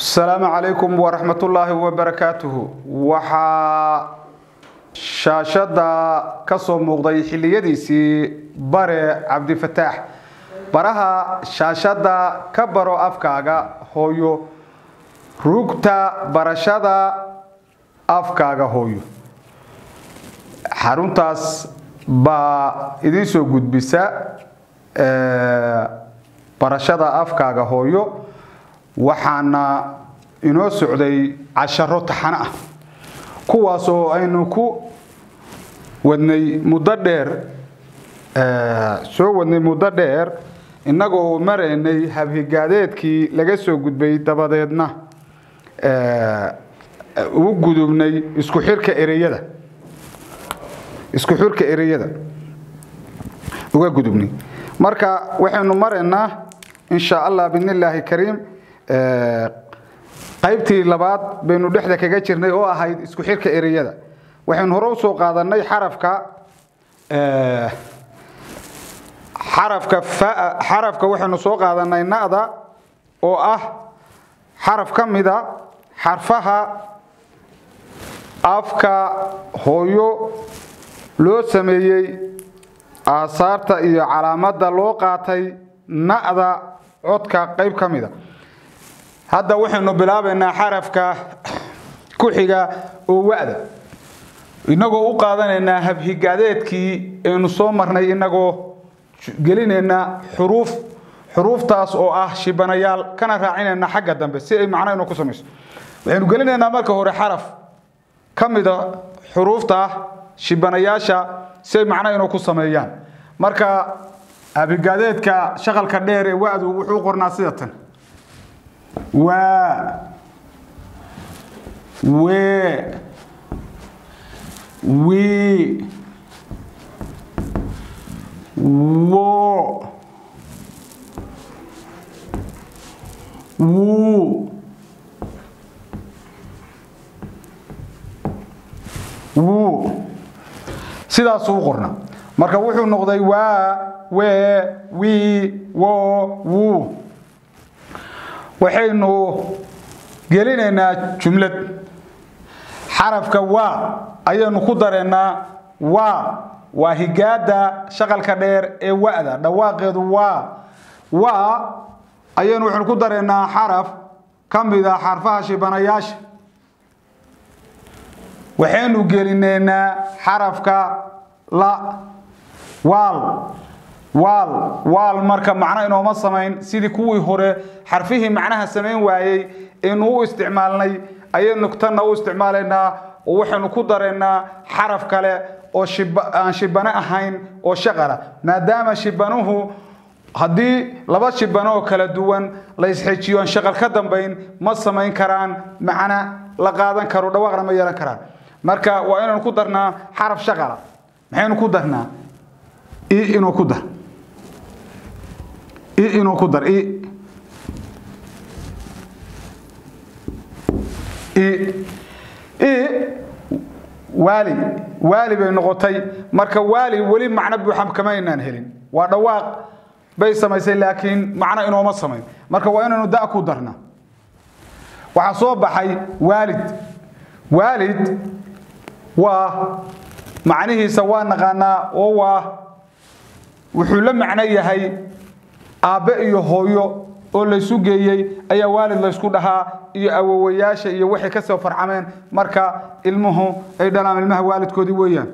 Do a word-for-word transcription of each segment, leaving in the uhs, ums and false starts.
السلام عليكم ورحمة الله وبركاته. وحا شاشدا كسو مقضي حليديسي باري عبد الفتاح براها شاشدا كبرو أفكاغا هويو روكتا برشدا أفكاغا هويو حارونتاس با إذن سو قد بيسا برشدا أفكاغا هويو waxaana inoo socday casharo taxana ah kuwaasoo aynu ku wadnay muddo dheer ee soo wadnay muddo dheer inagoo mareynay habhigaadeedkii laga soo gudbay dabadeedna ee u gudubnay isku xirka ereyada isku xirka ereyada uga gudubnay marka waxaanu mareynaa insha Allah billahi kariim qaybtii labaad baynu dhexda kaga jirnay oo ahayd isku xirka ereyada waxaan hore u soo qaadanay xarafka ee xarafka fa xarafka waxaanu soo qaadanay naada oo ah xaraf kamida xarfaha afka hooyo loo sameeyay aasaarta iyo calaamadda loo qaatay naada codka qayb kamida هذا وحنا بلابنا حرفك كحجة ووعد إنه وقادنا إن هبهجادتك إنه صومرنا إنه قلنا إن حروف حروف تاس أو أه شبنيال كان راعينا إن حاجة دم بس معناه إنه كسمش وإنه قلنا إن مالك هو حرف كم إذا حروف تا شبنياشة سي معناه إنه كسميان مركا هبهجادتك شغل كدير وعد وحقور ناسية و و وي و و و sidaas uu qorna marka wuxuu noqday waa we wi wo wu waxaynu gelinaynaa jumlad xarafka waa ayaynu ku dareynaa waa waa higaada shaqalka dheer ee waada dhawaaqeedu waa waa ayaynu waxaan ku dareynaa xaraf kamida xarfaha shibanayaasha waxaynu gelinaynaa xarafka la wal wal wal marka macna inooma sameyn sidii kuwii hore xarfihi macnaha sameyn waayay inuu isticmaalnay ayaynu tan u isticmaalaynaa oo waxaanu ku dareynaa xaraf kale oo aan shibana ahayn oo shaqala maadaama shibanuhu hadii laba shibano kala duwan la isxijiyo aan shaqal ka dambeyn ma sameyn karaan macna la qaadan karo dhawaaqna ma yeelan karaan marka waa inaan ku darnaa xaraf shaqala maxaynu ku darnaa i inuu ku dar i inuu ku dar i i i wali wali bay noqotay marka wali wali macna buuxam kama inaan helin waa dhawaaq bay samaysay laakiin macna inooma sameyn marka waa inaanu daa ku darna waxa soo baxay walid walid waa macnihiisa waa naqaana oo waa wuxuu la macna yahay aabe iyo hooyo oo la isu geeyay ayaa waalid la isku dhahaa iyo awowayaasha iyo wixii ka soo farcameen marka ilmuhu ay dhalaan ilmaha waalidkoodii weeyaan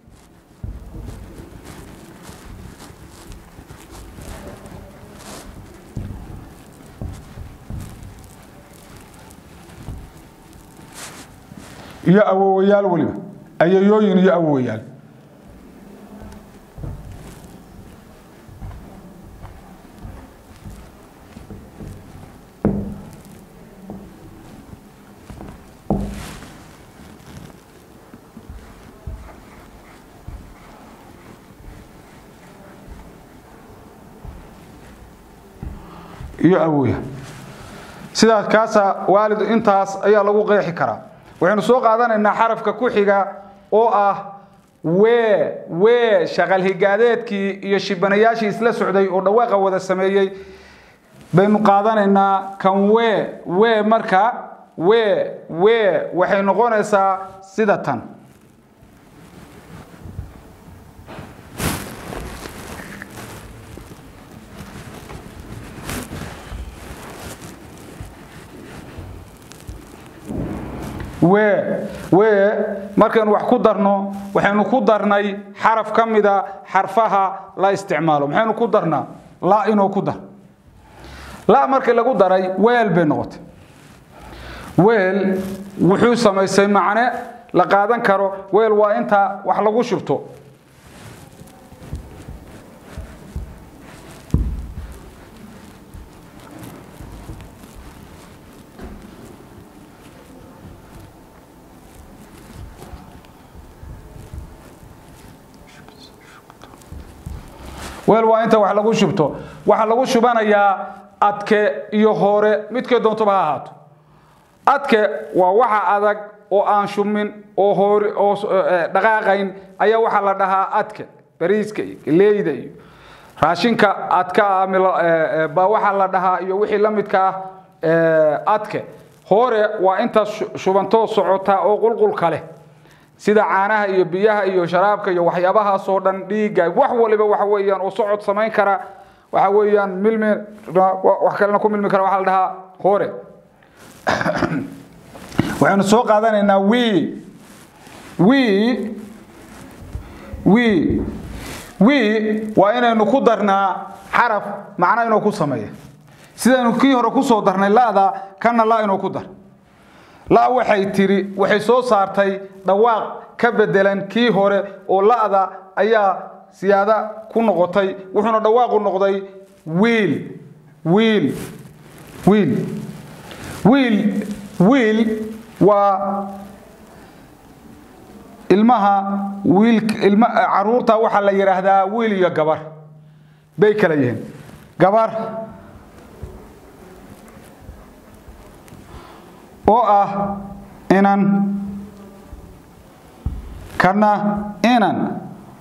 iyo awowayaal waliba ayayooyin iyo awowayaal iyo awooya sidaas kaasa waalid intaas ayaa lagu qeexi karaa waxaanu soo qaadanaynaa xarafka ku xiga oo ah we we shaqal higaadeedkii iyo shibanayaashii isla socday oo dhawaaqa wada sameeyay baynu qaadanaynaa kan we we marka we we waxay noqonaysaa sida tan we we markaan wax ku darno waxaynu ku darnay xaraf kamida xarfaha la isticmaalo maxaynu ku darnaa la inoo ku dar la markii lagu daray weel bay noqotay weel wuxuu sameysay macne la qaadan karo weel waa inta wax lagu shubto weel waa inta wax lagu shubto waxa lagu shubanayaa adke iyo hore midkee doonto ba ahaato adke waa waxa adag oo aan shumin oo hore oo dhaqaaqayn ayaa waxa la dhahaa adke bariiska leeyda iyo raashinka adka ba waxa la dhahaa iyo wixii la midka ah adke hore waa inta shubanto socota oo qulqul kale sida caanaha iyo biyaha iyo sharaabka iyo waxyaabaha soo dhan dhiiga wax waliba waxa weeyaan oo socod sameyn kara waxa weeyaan milmi wax kale ku milmi kara waxa la dhahaa hore waxaanu soo qaadanaynaa we we we we waa inaynu ku darnaa xaraf macna inuu ku sameeyo sidaynu kii hore ku soo darnay laada kana la inuu ku dar la waxay tiri waxay soo saartay dhawaaq ka bedelan kii hore oo laada ayaa siyaada ku noqotay wuxuuna dhawaaqu noqday wheel wheel wheel wheel wheel waa ilmaha wheel ilma caruurta waxa la yiraahdaa wheel iyo gabar bay kala yihiin gabar oo ah inan kana inan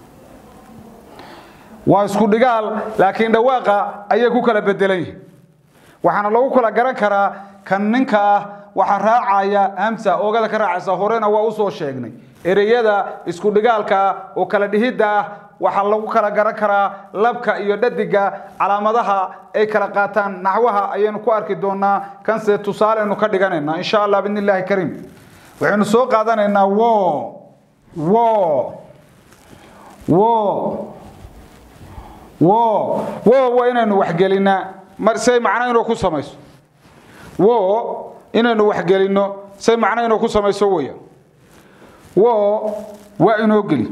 waa isku dhigaal laakiin dhawaaqa ayay ku kala bedelan yihiin waxaana lagu kala garan karaa kan ninka ah waxa raacaya hamsa oogada ka raacaysa horena waa u soo sheegnay ereyada isku dhigaalka oo kala dhihida waxa lagu kala garan karaa labka iyo dhadiga calaamadaha ay kala qaataan naxwaha ayaynu ku arki doonaa kan se tusaaleenu ka dhiganayna insha Allah billahi karim waxaynu soo qaadanaynaa wo wo wo wo wo waa inaynu wax gelinaa mar say macna inuu ku samayso wo inaynu wax gelino say macna inuu ku samayso weeyo wo waa inuu geli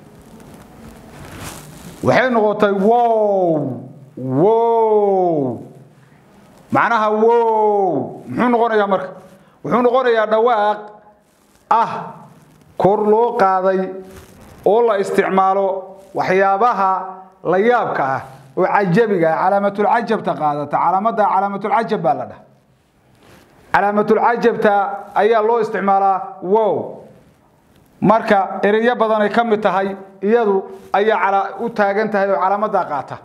waxay noqotay wow wow macnaha wow muxuu noqonayaa marka wuxuu noqonayaa dhawaaq ah kor loo qaaday oo la isticmaalo waxyaabaha la yaabka ah oo cajabiga calaamatul ajabta qaadata calaamada calaamatul ajab baa la dhahaa calaamatul ajabta ayaa loo isticmaalaa wow marka ereyo badan ay kamid tahay iyadu ayaa cala u taagan tahay oo calaamada qaata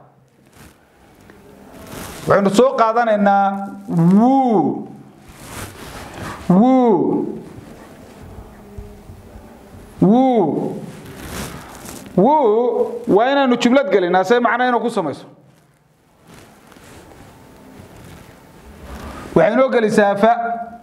waxaynu soo qaadanaynaa wuu wuu wuu wuu waa inaynu jumlad gelinaa say macna inuu ku samayso waxaynu gelisaa fa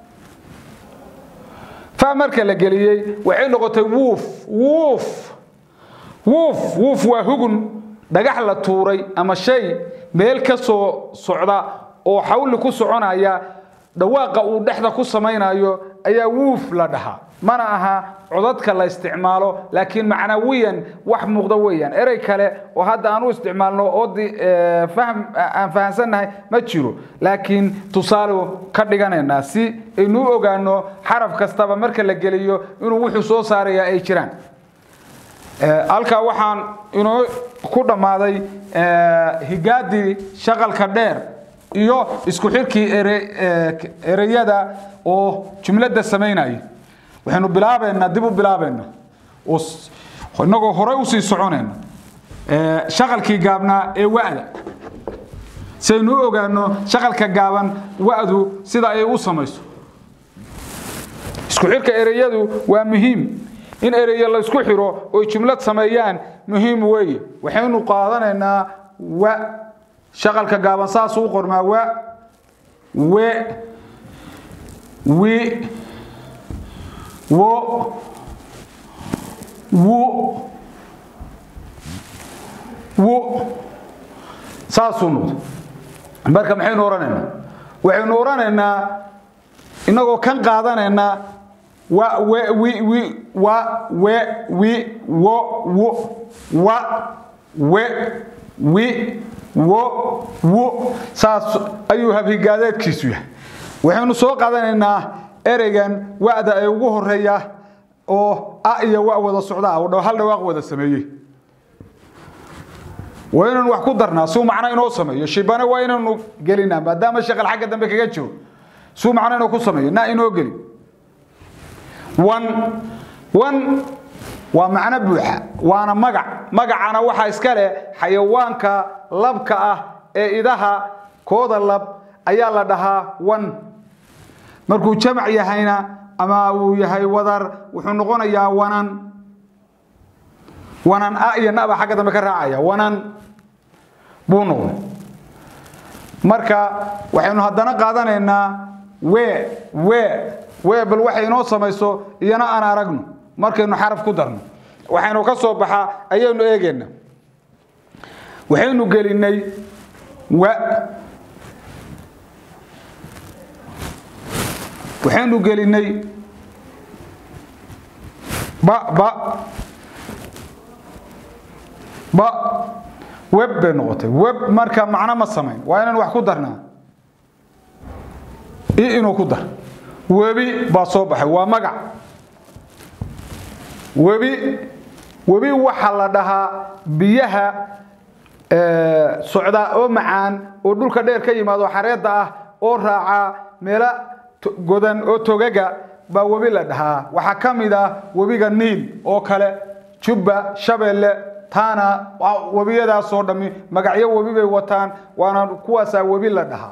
fa marka la geliyay waxay noqotay wuuf wuuf wuuf wuuf waa hugun dhagax la tuuray ama shay meel ka soo socda oo xawli ku soconaya dhawaaqa uu dhaxda ku samaynayo ayaa wuuf la dhahaa mana aha codadka la isticmaalo laakiin macnawiyan wax muuqda weeyaan eray kale oo hadda aan u isticmaalno oo faham aan fahansanahay ma jiro laakiin tusaalo ka dhiganayna si inuu ogaano xaraf kastaba marka la geliyo inuu wuxuu soo saaraya ay jiraan halka waxaan inuu ku dhamaaday higaadi shaqalka dheer iyo isku xirkii ereyada oo jumlada sameynay waxaanu bilaabeena dib u bilaabeena oo inagoo hore u sii soconayna ee shaqalkii gaabna ee waada saynu ogaano shaqalka gaaban wa'du sida ay u samayso isku xirka ereyadu waa muhiim in ereyo la isku xiro oo jumlad sameeyaan muhiim weeye waxaynu qaadanaynaa wa shaqalka gaaban saas u qormaa wa we wi wo wo wo saasuu noqdo marka maxaynu oranaynaa waxaynu oranaynaa inagoo kan qaadanaynaa wa we wi wi wa we wi wo wo wa we wi wo wo saas ayuu habigaadeedkiisu yahay waxaynu soo qaadanaynaa ereygan wa'da ay ugu horeeya oo a iyo wa wada socda oo hal dhawaaq wada sameeyay وين wax ku darnaa soo macna inoo sameeyo shibana waa inuu gelinaa maadaama shaqal xagga dambe kaga jiro soo macna inuu ku sameeyo na inoo geli one one waa macna buuxa waana magac magacana waxa iska leh xayawaanka labka ah ee idaha kooda lab ayaa la dhahaa one markuu jamac yahayna ama uu yahay wadar wuxuu noqonayaa wanan wanan a iyo naba xagga dambe ka raacaya wanan buuno marka waxaynu hadana qaadanaynaa we we we bal waxay inoo samayso iyana aan aragno markaynu xaraf ku darno waxaynu ka soo baxa ayaynu eegayna waxaynu gelinay wa waxaynu gelinay ba ba ba web benoqotay web marka macna ma sameyn waa inaan wax ku darnaa inuu ku dar webi ba soo baxay waa magac webi webi waxa la dhahaa biyaha ee socda oo macaan oo dhulka dheer ka yimaado xareeda ah oo raaca meela godan oo togaga ba webi la dhahaa waxa kamid ah webiga Niil oo kale Jubba Shabeelle taana wabiyada soo dhami magacyo wabi bay wataan waana kuwaas wabi la dhahaa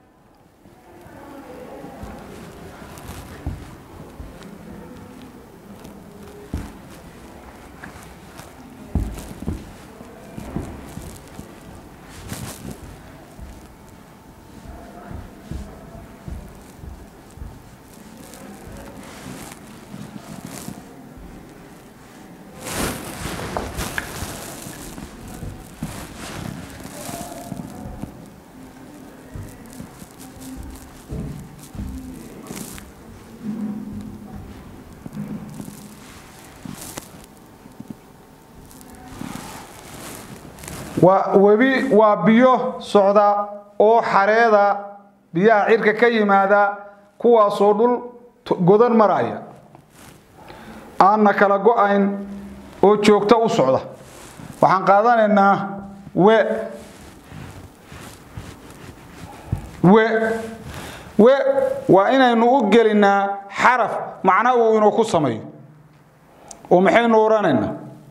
webi waa biyo socda oo xareeda biyaha cirka ka yimaada kuwaas oo dhul godan maraya aan kala go'ayn oo joogta u socda waxaan qaadanaynaa we we we waa inaynu u gelinaa xaraf macna uu inuu ku sameeyo oo maxaynu oranaynaa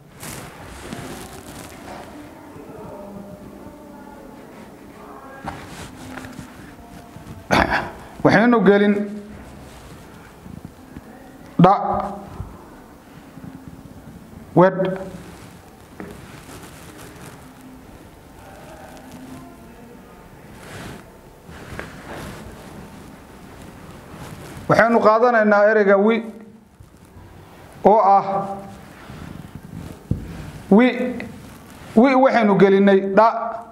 waxaynu gelin da wed waxaynu qaadanaynaa ereyga wi oo ah wi wi waxaynu gelinay da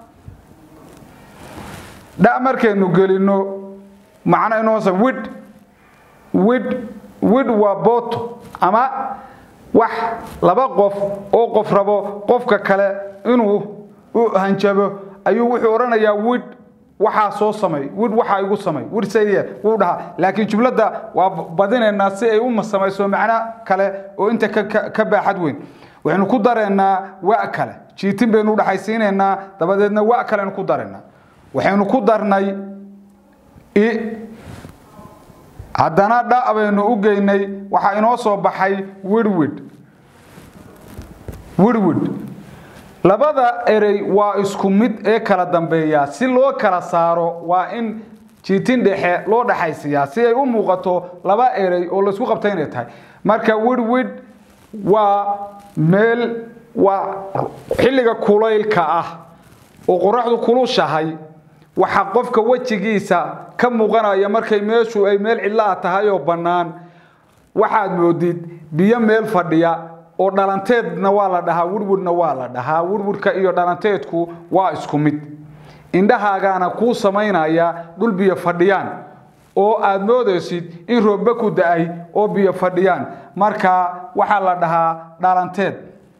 da markaynu gelino macna inoo sa wid wid wid waa boot ama wax laba qof oo qof rabo qofka kale inuu u hanjabo ayuu wuxuu oranayaa wid waxa soo samay wid waxa igu samay wid sayid wuu dhaha laakiin jumlada waa badinayna si ay u samayso macna kale oo inta ka baaxad weyn waxaynu ku dareynaa waa kale jiitin baynu dhaxaysiinayna dabadeedna waa kale ku dareynaa waxaynu ku darnay i hadana dha abaynu u geynay waxa inoo soo baxay wirwid wirwid labada erey waa isku mid ee kala dambeeya si loo kala saaro waa in jiitin dhexe loo dhaxaysiyaa si ay u muuqato laba erey oo la isku qabtay inay tahay marka wirwid waa meel waa xilliga kulaylka ah oo qoraxdu kulushahay waxa qofka wajigiisa ka muuqanaya markay meeshu ay meel cidla tahay oo banaan waxaad moodid biyo meel fadhiya oo dhalanteedna waa la dhahaa wirwidna waa la dhahaa wirwidka iyo dhalanteedku waa isku mid indhahaagana ku sameynaya dhul biyo fadhiyaan oo aad moodaysid in roobba ku da'ay oo biyo fadhiyaan marka waxa la dhahaa dhalanteed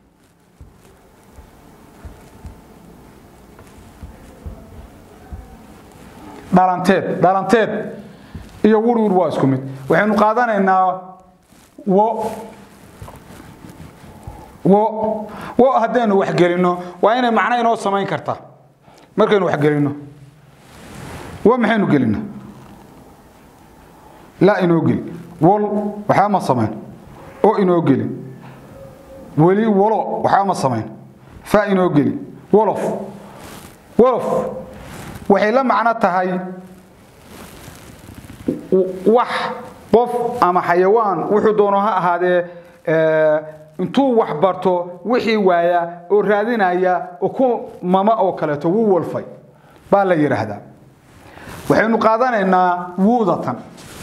dhalanteed dhalanteed iyo wirwid waa isku mid waxaanu qaadanaynaa wo wo wo haddaynu wax gelino waa inay macno inoo samayn kartaa markaynu wax gelino wo maxaynu gelina la inoo geli wol waxa ma samayn oo inoo geli weli wolo waxa ma samayn fa inoo geli wolof wolof waxay la macno tahay wax qof ama xayawaan wuxuu doono ha ahaadee intuu wax barto wixii waaya oo raadinaya oo ku mama oo kale to wuu wolfay baa la yiraahdaa waxaynu qaadanaynaa wuudatan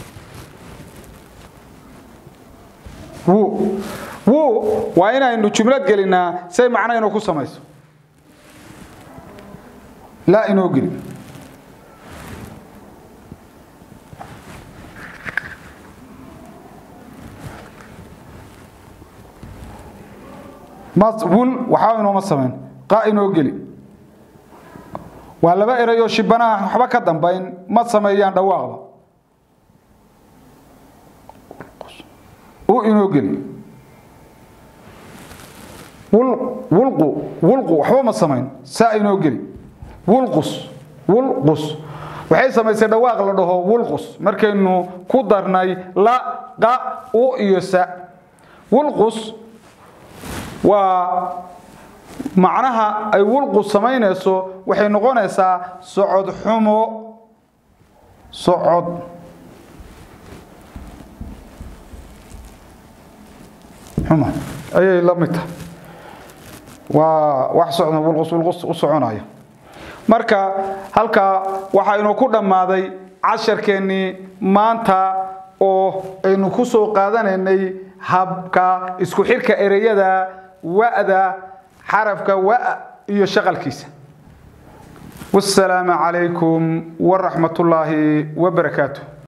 wuu wuu waa inaynu jumlad gelinaa say macnayno ku samayso la inoo geli mas'ul waxa inoo ma sameyn qa inoo geli waa laba erayo shibanaha waxba ka dambayn ma sameeyaan dhawaaqba oo inoo geli wul wulqu wulqu waxba ma sameyn saa inoo geli wulqus wulqus waxay sameysay dhawaaq la dhaho wulqus markaynu ku darnay la qa u iyo sa wulqus waa macnaha ay wulqus sameynayso waxay noqonaysaa socod xumo socod xumo ayay la mid tahay waa wax socod wulqus wulqus u soconayo marka halka waxa inuu ku dhamaaday casharkeeni maanta oo aynu ku soo qaadanaynay habka isku xirka ereyada wa'da xarafka wa iyo shaqalkiisa والسلام عليكم ورحمة الله وبركاته.